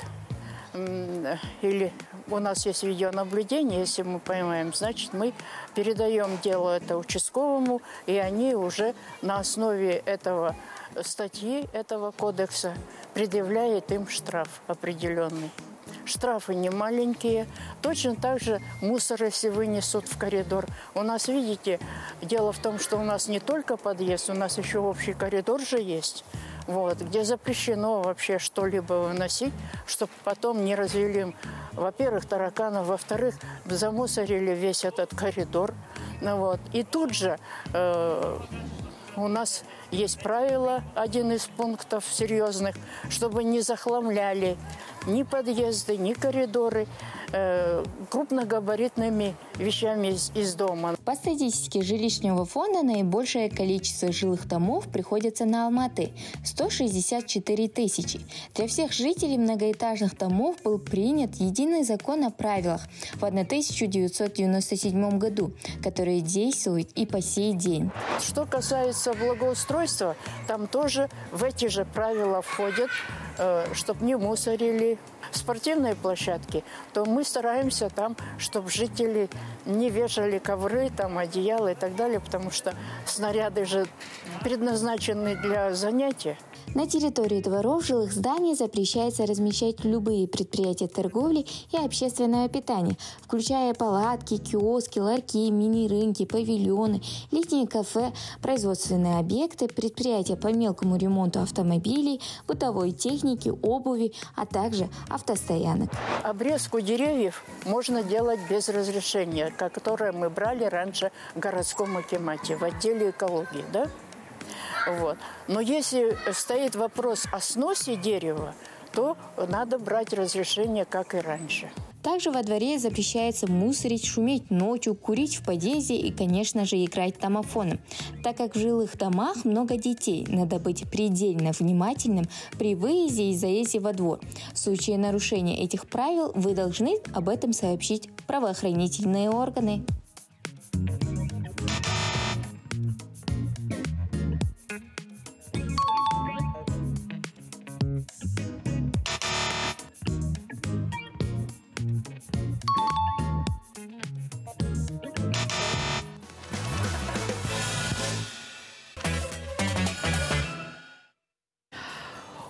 или у нас есть видеонаблюдение, если мы поймаем, значит, мы передаем дело это участковому, и они уже на основе этого статьи, этого кодекса предъявляют им штраф определенный. Штрафы не маленькие. Точно так же мусор, если вынесут в коридор. У нас, видите, дело в том, что у нас не только подъезд, у нас еще общий коридор же есть, вот, где запрещено вообще что-либо выносить, чтобы потом не развели, во-первых, тараканов, во-вторых, замусорили весь этот коридор. Ну, вот. И тут же э, у нас есть правило, один из пунктов серьезных, чтобы не захламляли ни подъезды, ни коридоры э, крупногабаритными вещами из, из дома. По статистике жилищного фонда наибольшее количество жилых домов приходится на Алматы – сто шестьдесят четыре тысячи. Для всех жителей многоэтажных домов был принят единый закон о правилах в тысяча девятьсот девяносто седьмом году, который действует и по сей день. Что касается благоустройства, там тоже в эти же правила входят, э, чтобы не мусорили. Спортивные площадки, то мы стараемся там, чтобы жители не вешали ковры, там, одеяла и так далее, потому что снаряды же предназначены для занятия. На территории дворов жилых зданий запрещается размещать любые предприятия торговли и общественного питания, включая палатки, киоски, ларьки, мини-рынки, павильоны, летние кафе, производственные объекты, предприятия по мелкому ремонту автомобилей, бытовой техники, обуви, а также автостоянок. Обрезку деревьев можно делать без разрешения, которое мы брали раньше в городском акимате, в отделе экологии, да? Вот. Но если стоит вопрос о сносе дерева, то надо брать разрешение, как и раньше. Также во дворе запрещается мусорить, шуметь ночью, курить в подъезде и, конечно же, играть домофоном. Так как в жилых домах много детей, надо быть предельно внимательным при выезде и заезде во двор. В случае нарушения этих правил вы должны об этом сообщить правоохранительные органы.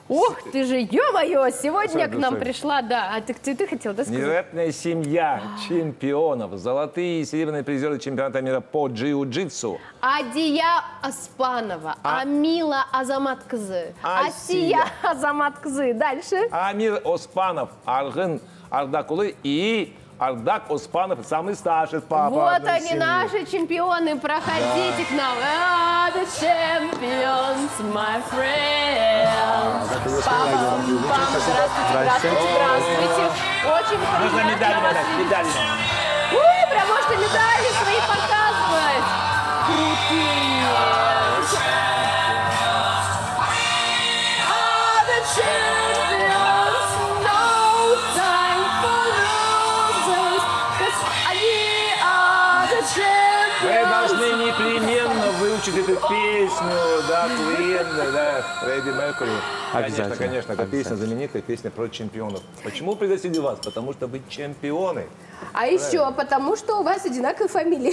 Ох ты же, ё-моё, сегодня Саду, к нам Саду. пришла, да. А ты, ты, ты хотел, да, сказать? Невероятная семья чемпионов. Золотые и серебряные призеры чемпионата мира по джиу-джитсу. Адия Аспанова, А- Амила Азаматкызы, Асия. Асия Азаматкызы. Дальше. Амир Оспанов, Аргын Ардакулы и Ардак Оспанов, самый старший папа. Вот одной они, семьи. наши чемпионы. Проходите к нам. Ah, the champions, my friends. Пам-пам-пам. Здравствуйте, здравствуйте, здравствуйте. Очень Можно приятно медаль вас дать, видеть. медаль. Ой, прям можете медали свои показывать. Крутые. Ah, the champions, no time for losers, 'cause они are the champions. Вы должны непременно выучить эту песню, да, Queen, да, Фредди Меркьюри. Конечно, Обязательно. конечно, это песня, знаменитая песня про чемпионов. Почему пригласили вас? Потому что вы чемпионы. А еще потому, что у вас одинаковые фамилии.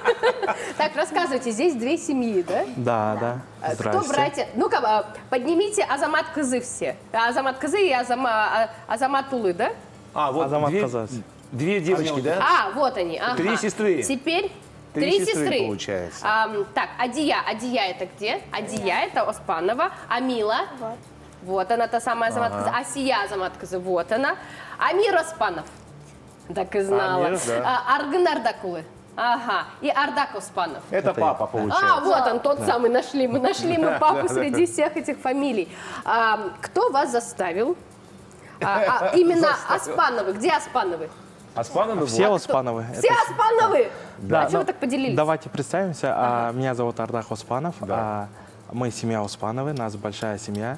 Так, рассказывайте, здесь две семьи, да? Да, да. Кто Здрасте. братья? Ну-ка, а, поднимите Азамат Кызы все. Азамат Кызы и Азама, а, Азамат Улы, да? А, вот Азамат две, Казас. две девочки, да? А, вот они. ага. Три сестры. Теперь Три три сестры, сестры. получается. Ам, так, Адия. Адия это где? Адия это Оспанова. Амила. Вот. Вот она, та самая Азамат Ага. Кызы. Асия Азамат Кызы. Вот она. Амир Оспанов. Так и знала. Амир, да. А, Аргын Ардакулы. Ага. И Ардак Оспанов. Это папа, получается. А, вот он, тот Да. самый, нашли мы. Нашли мы Да, папу да, среди да. всех этих фамилий. А, кто вас заставил? А, а, именно Заставил. Аспановы. Где Аспановы? Аспановы? Все вот. Оспановы. Все Это- Аспановы? Да, а чего ну, вы так поделились? Давайте представимся. А, Меня зовут Ардак Оспанов. А, Мы семья Оспановы, нас большая семья.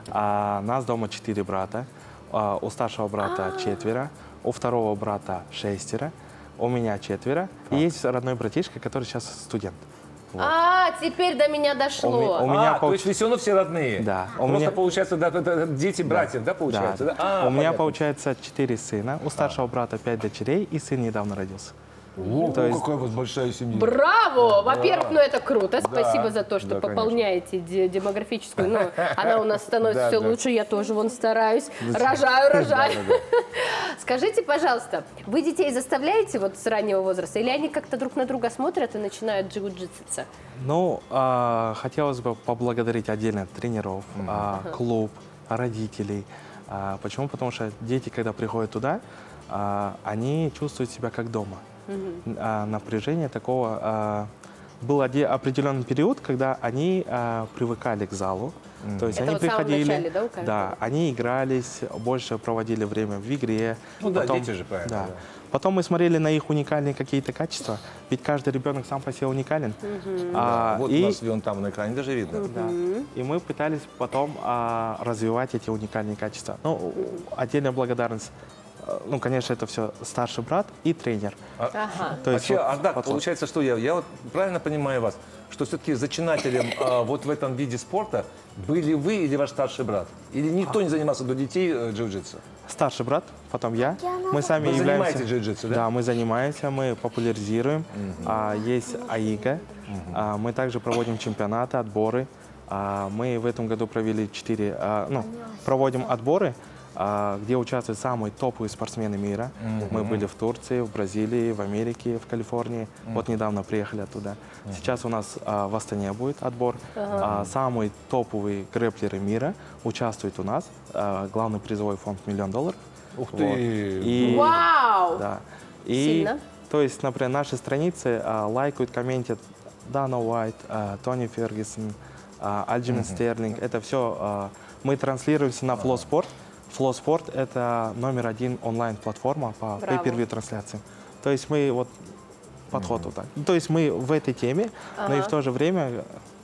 А, Нас дома четыре брата. А, У старшего брата четверо, у второго брата шестеро, у меня четверо. И есть родной братишка, который сейчас студент. Вот. А, теперь до меня дошло. У ми- у меня А, то есть вы все равно все родные? Да. У Просто меня- получается, да, это- это дети братьев, да, получается? Да. Да? А, У меня понятно. получается четыре сына, у старшего брата пять дочерей, и сын недавно родился. О, То есть- какая у вас большая семья. Браво! Да. Во-первых, ну это круто. Да. Спасибо за то, что Да, конечно. пополняете де- демографическую. Ну, она у нас становится Да, все да. лучше. Я тоже вон стараюсь. Да. Рожаю, Да, рожаю. да, Скажите, пожалуйста, вы детей заставляете вот с раннего возраста? Или они как-то друг на друга смотрят и начинают джиу-джитситься? Ну, а, хотелось бы поблагодарить отдельно тренеров, а, Ага. клуб, родителей. А, почему? Потому что дети, когда приходят туда, а, они чувствуют себя как дома. Мгм. А, напряжение такого... а, был один определенный период, когда они а, привыкали к залу. То есть Это они вот в самом приходили, начале, да, у каждого? да, они игрались, больше проводили время в игре. Ну да, дети же, правильно, Да. да. Потом мы смотрели на их уникальные какие-то качества, ведь каждый ребенок сам по себе уникален. А, Вот и, у нас вон там на экране даже видно. да. И мы пытались потом а, развивать эти уникальные качества. Ну, отдельная благодарность, э, ну, конечно, это все старший брат и тренер. Ага. То есть Вообще, вот Ардак, подход. получается, что я, я вот правильно понимаю вас, что все-таки зачинателем а, вот в этом виде спорта были вы или ваш старший брат? Или никто не занимался до детей э, джиу-джитсу? Старший брат, потом я. Мы сами Вы являемся... занимаетесь джиу-джитсу, да? Да, мы занимаемся, мы популяризируем. А, есть АИГА. А, мы также проводим чемпионаты, отборы. А, мы в этом году провели четыре, а, ну, проводим отборы, а, где участвуют самые топовые спортсмены мира. Мгм. Мы были в Турции, в Бразилии, в Америке, в Калифорнии. Вот недавно приехали оттуда. Сейчас у нас а, в Астане будет отбор. Ага. А, самые топовые грэплеры мира участвуют у нас. А, главный призовой фонд миллион долларов. Ух Вот. ты! И, Вау! Да. И, Сильно. то есть, например, наши страницы а, лайкают, комментят Дана Уайт, а, Тони Фергюсон, а, Альджимин Стерлинг. Это все а, мы транслируемся на Флоспорт. Флоспорт — это номер один онлайн-платформа по Браво. pay-per-view трансляциям. То есть мы вот подход вот так. То есть мы в этой теме, но и Ага. в то же время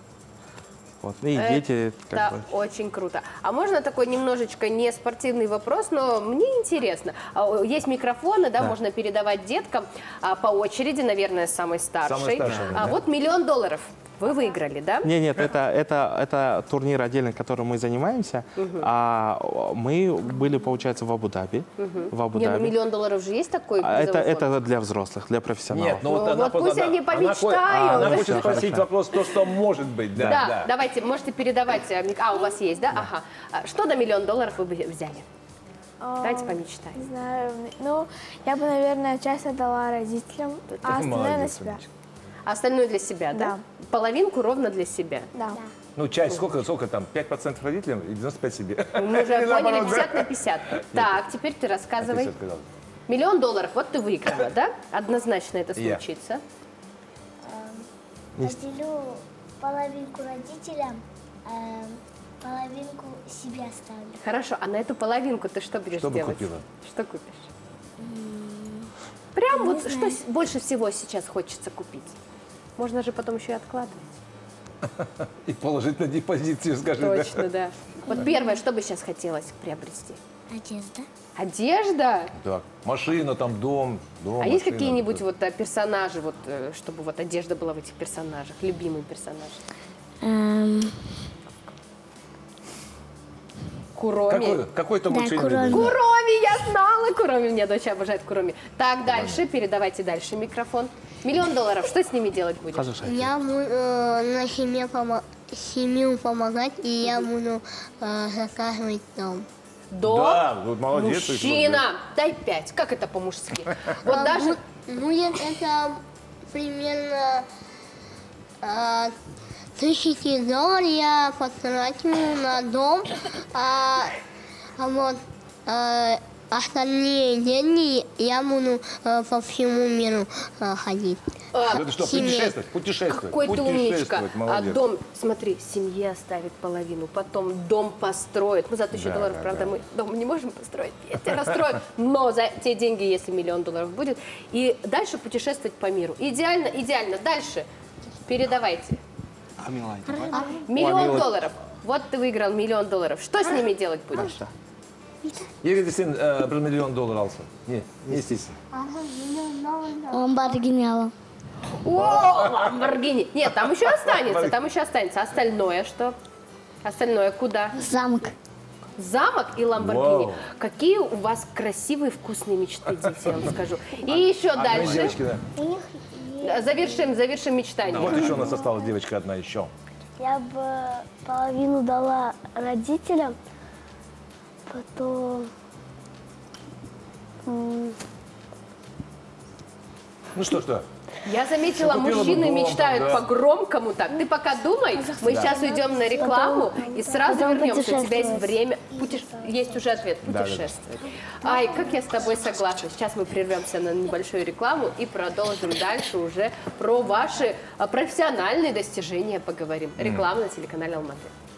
вот, и Это дети как бы. очень круто. А можно такой немножечко не спортивный вопрос, но мне интересно. А, о, Есть микрофоны, да, Да. можно передавать деткам а, по очереди, наверное, самой старшей. старшей, А да. вот миллион долларов. Вы выиграли, да? Нет, нет, это, это, это турнир отдельно, которым мы занимаемся. Угу. А мы были, получается, в Абу-Даби. Угу. В Абу-Даби. Нет, ну миллион долларов же есть такой? Это, это для взрослых, для профессионалов. Нет, ну вот, ну, она, вот пусть она, они помечтают. Она, она хочет Все, спросить хорошо. вопрос, то, что может быть. Да, Да, да. давайте, можете передавать. А, у вас есть, да? Да. Ага. А что на миллион долларов вы бы взяли? Давайте помечтаем. Не знаю. Ну, я бы, наверное, часть отдала родителям, а остальное на себя. А остальное для себя, да? Да. Половинку ровно для себя. Да. Ну, часть, сколько, сколько там? пять процентов родителям и девяносто пять себе. Мы уже поняли, пятьдесят на пятьдесят. Так, теперь ты рассказывай. Миллион долларов, вот ты выиграла, да? Однозначно это случится. Поделю половинку родителям, половинку себе оставлю. Хорошо, а на эту половинку ты что будешь что делать? Что бы купила? Что купишь? Прям вот что больше всего сейчас хочется купить? Можно же потом еще и откладывать. И положить на депозит, скажи. Точно, да. Вот первое, что бы сейчас хотелось приобрести? Одежда. Одежда? Так, машина, там, дом, дом. А есть какие-нибудь вот персонажи, вот, чтобы вот одежда была в этих персонажах, любимые персонажи? Эм... Куроми. Какой, какой то да, мультфильм? Куроми. Куроми, я знала Куроми. У меня дочь обожает Куроми. Так, дальше, передавайте дальше микрофон. Миллион долларов, что с ними делать будешь? Я буду э, на семье помо семью помогать, и я буду э, заказывать дом. Дом? Да, вот молодец. Мужчина, дай пять. Как это по-мужски? Вот А, даже... Будет это примерно э, тысячи долларов я потрачу на дом, а, а вот э, остальные деньги я буду э, по всему миру э, ходить. А, это что, семье. путешествовать? Путешествовать. Какой ты умничка. А Молодец. дом, смотри, семье оставит половину, потом дом построит. Мы за тысячу Да, долларов, да, правда, да. мы дом не можем построить. Я тебя расстрою. Но за те деньги, если миллион долларов будет. И дальше путешествовать по миру. Идеально, идеально. Дальше. Передавайте. А Милай, Миллион долларов. Вот ты выиграл миллион долларов. Что с ними делать будешь? Егер сен э, бір миллион доллар алсаң, не, не істейсің? Ламборгини алам. О, Ламборгини. Нет, там еще останется, там еще останется. Остальное что? Остальное куда? Замок. Замок и Ламборгини. Вау. Какие у вас красивые, вкусные мечты, дети, я вам скажу. И еще А, ну, дальше. девочки, да. Завершим, завершим мечтание. Вот еще у нас осталась девочка одна еще. Я бы половину дала родителям, потом... м, Ну что, что? Я заметила, Купила бы мужчины дом, мечтают да. по-громкому так. Ты пока думай, мы Да. сейчас уйдем на рекламу и сразу потом вернемся. У тебя есть путешествовать. время. Путеш... Есть уже ответ. Да, да, да. Путешествовать. Ай, как я с тобой согласна. Сейчас мы прервемся на небольшую рекламу и продолжим дальше уже про ваши а, профессиональные достижения поговорим. Реклама на телеканале Алматы.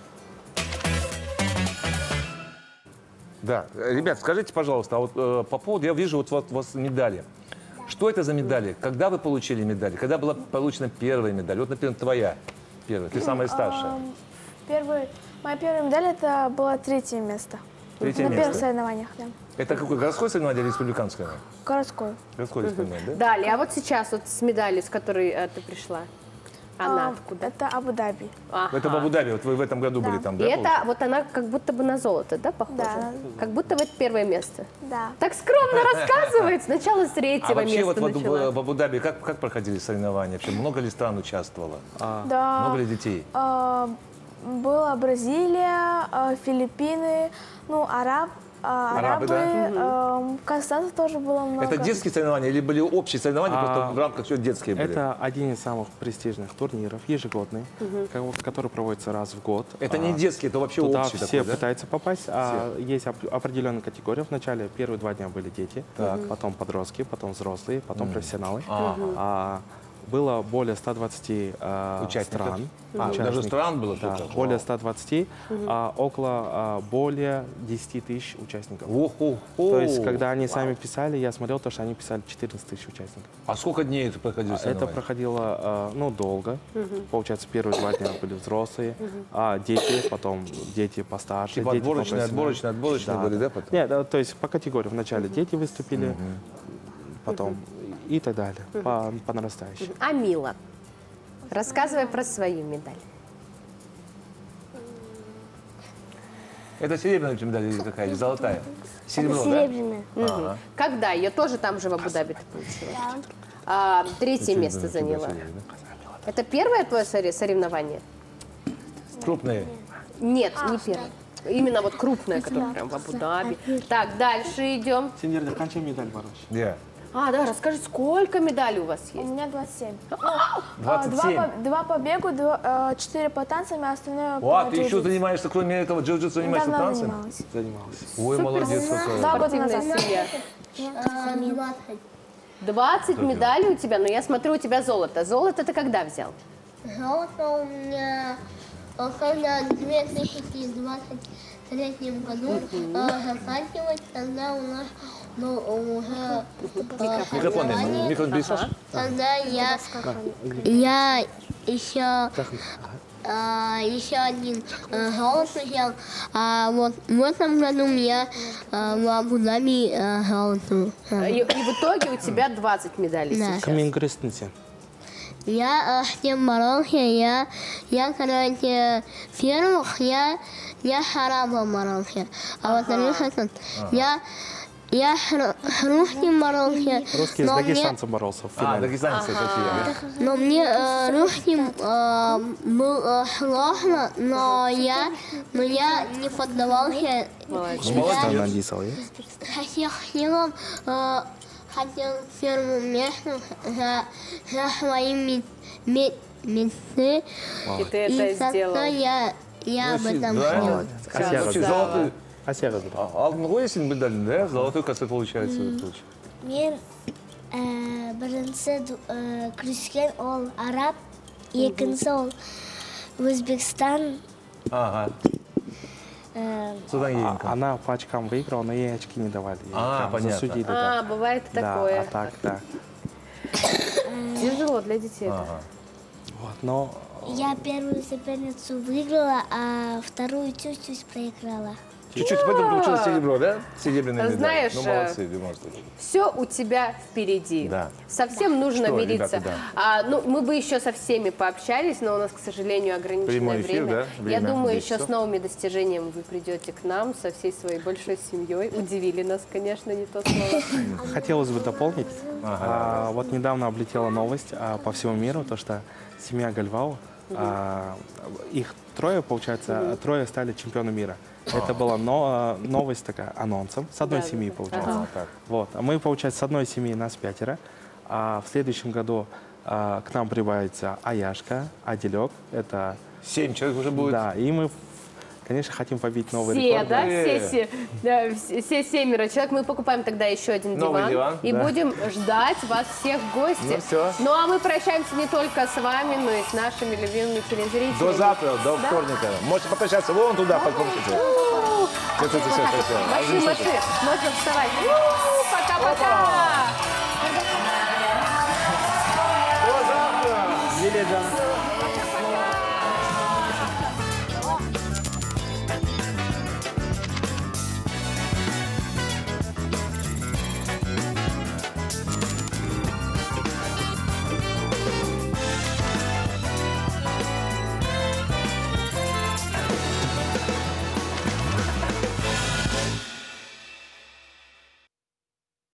Да, ребят, скажите, пожалуйста, а вот э, по поводу, я вижу вот, вот у вас медали. Что это за медали? Когда вы получили медали? Когда была получена первая медаль? Вот, например, твоя первая, ты самая старшая. Эм, Первый, моя первая медаль это было третье место. Третье На место. первых соревнованиях, да. Это какое, городское соревнование или республиканское? Городской. Городское соревнование, да? Далее, а вот сейчас вот с медалью, с которой э, ты пришла, она А, откуда? Это Абу-Даби. Ага. Это в Абу-Даби, вот вы в этом году Да. были там, И да? это получается? вот она как будто бы на золото, да, похожа? Да. Как будто бы это первое место. Да. Так скромно рассказывает. Сначала с третьего А вообще места вот в, начала. в, в Абу-Даби как, как проходили соревнования? Вообще много ли стран участвовало? Да. Много ли детей? Э, Была Бразилия, э, Филиппины, ну, араб, э, Арабы, арабы, да? э, казахстанцев тоже было много. Это детские соревнования или были общие соревнования, А, просто в рамках все детские были? Это один из самых престижных турниров, ежегодный, Мгм. ко- который проводится раз в год. Это не А, детский, это вообще туда общий все такой, да? пытаются попасть. А есть оп- определенная категория. Вначале первые два дня были дети, Так. потом подростки, потом взрослые, потом Мгм. профессионалы. Ага. А, было более ста двадцати а, Участников? стран. А, даже участников. стран было Да, столько? более Вау. ста двадцати, Мгм. а, около а, более десяти тысяч участников. Охо. То есть, когда они сами писали, я смотрел то, что они писали четырнадцать тысяч участников. А сколько дней это проходило Это соревнования? проходило, а, ну, долго. Мгм. Получается, первые два дня были взрослые, Мгм. а дети, потом дети постарше. Типа дети отборочные, попрофессиональнее. отборочные, отборочные были, да, потом? Нет, да, то есть по категории. Вначале Мгм. дети выступили, Мгм. потом и так далее, Мгм. по, по нарастающей. А Мила? Рассказывай про свою медаль. Это серебряная медаль или какая? Или золотая? Серебро, Это серебряная. Да? Ага. Когда? Ее тоже там же в Абу-Даби ты получила? А, третье место заняла. Это первое твое соревнование? Крупные? Нет, не первое. Именно вот крупное, которое прям в Абу-Даби. Так, дальше идем. Сеньор, какая медаль боролась? Где? А, да, расскажи, сколько медалей у вас есть? У меня двадцать семь. двадцать семь? Два, по, два по бегу, два, э, четыре по танцам, а остальное О, по ты еще занимаешься, кроме этого джиу-джитсу, занимаешься Недавно танцем? занималась. Занималась. Ой, молодец какая. Два года назад. Семья. двадцать медалей у тебя, но я смотрю, у тебя золото. Золото ты когда взял? Золото у меня когда в две тысячи двадцать третьем году заканчивать, тогда у нас ну, уже Микрофон, микрофон близко. Тогда я, я еще, а, еще один а, золото взял, а вот в этом году я а, в Абу-Даби а, золото. И, и в итоге у тебя двадцать медалей Да. сейчас. Камин крестница. Я а, с тем боролся, я, я, короче, первых я, я харабом боролся, а во-вторых, этот, я, я с русским боролся. Русский с но мне- дагестанцем боролся в финале. А, дагестанцы такие, Но мне э, русским э, было сложно, но я, но я не поддавался. Узбекистан надисал, я? Хотел, хотел, э, хотел первым местом за, за своим мет, мет, мечты. И ты это за сделал. то я, я об этом хотел. Золотой. Асяға. Алдын ғой сен медаль, да? Золотой касса получается. Мен бірінші күрескен ол араб, екінші ол Өзбекстан. Ага. Содан кейін. А- Она по очкам выиграла, но ей очки не давали. Ей А, прям понятно. засудили, А, да. бывает Да, такое. а так, да. Тяжело для детей. да. Ага. Вот, но Я первую соперницу выиграла, а вторую чуть-чуть проиграла. Чуть-чуть, поэтому получилось серебро, да? Серебряная медаль. Знаешь, Ну, молодцы, девяносто. Все у тебя впереди. Да. Совсем нужно Что, мириться. ребята, да. А, ну, мы бы еще со всеми пообщались, но у нас, к сожалению, ограниченное Прямой эфир, время. да? Я Время думаю, десять еще часов. с новыми достижениями вы придете к нам со всей своей большой семьей. Удивили нас, конечно, не то слово. хотелось бы дополнить. А, вот недавно облетела новость а, по всему миру, то что семья Гальвау, а, их трое, получается, трое стали чемпионами мира. Это была но- новость такая, анонсом, с одной Да, семьи, да, да. получается. Ага. Так. Вот. А мы, получается, с одной семьи нас пятеро. А в следующем году а, к нам прибавится Аяшка, Аделек. Это... Семь человек уже будет. Да, и мы, конечно, хотим побить новый Все, рекорд. да? Все, все, да, все, все семеро человек. Мы покупаем тогда еще один Новый диван. диван, и да. будем ждать вас всех в гости. Ну, всё. Ну, а мы прощаемся не только с вами, но и с нашими любимыми телезрителями. До завтра, до Да? вторника. Можете попрощаться вон туда, под комнату. Все, все, все, все. Маши, маши, можно вставать. У, Пока-пока. До завтра. Елена.